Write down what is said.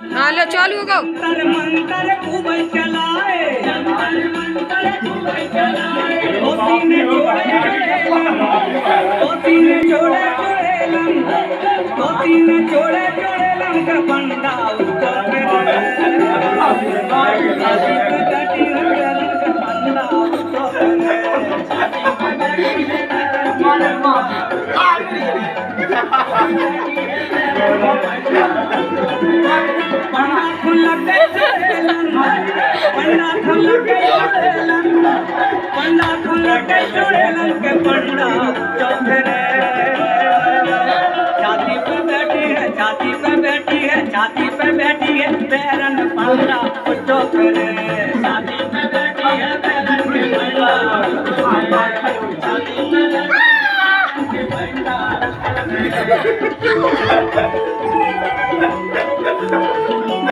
हाँ लो चालू हो गो। मंत्र खूब चलाए, धोती में जोड़े लंग, धोती में जोड़े लंग बंदा उसको छाती पे बैठी है बैरन पंडा उठो करे, छाती पे बैठी है बैरन पंडा, छाती पे